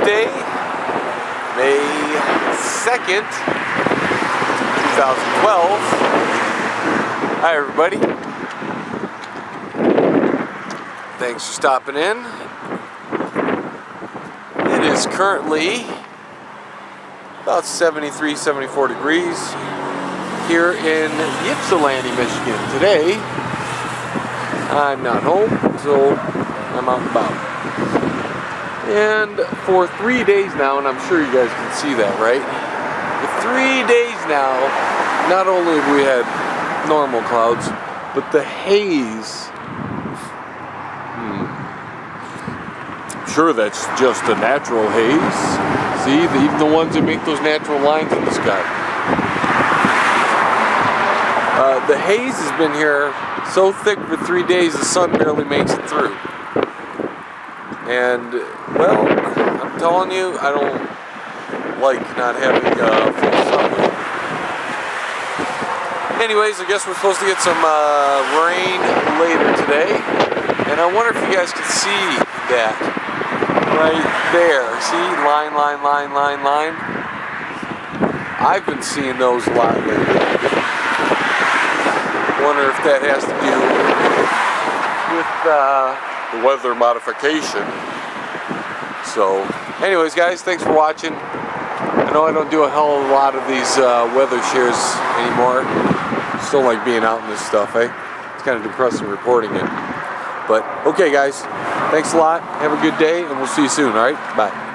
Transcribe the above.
Tuesday, May 2nd, 2012. Hi everybody. Thanks for stopping in. It is currently about 73, 74 degrees here in Ypsilanti, Michigan. Today, I'm not home, so I'm out and about. And for 3 days now, and I'm sure you guys can see that, right? For 3 days now, not only have we had normal clouds, but the haze. I'm sure that's just a natural haze. See, even the ones that make those natural lines in the sky. The haze has been here so thick for 3 days the sun barely makes it through. And, well, I'm telling you, I don't like not having full sun. Anyways, I guess we're supposed to get some rain later today. And I wonder if you guys can see that right there. See? Line, line, line, line, line. I've been seeing those a lot lately. Wonder if that has to do with the weather modification. So, anyways guys, thanks for watching. I know I don't do a hell of a lot of these weather shares anymore. Still like being out in this stuff, eh? It's kind of depressing reporting it. But, okay guys, thanks a lot. Have a good day, and we'll see you soon, alright? Bye.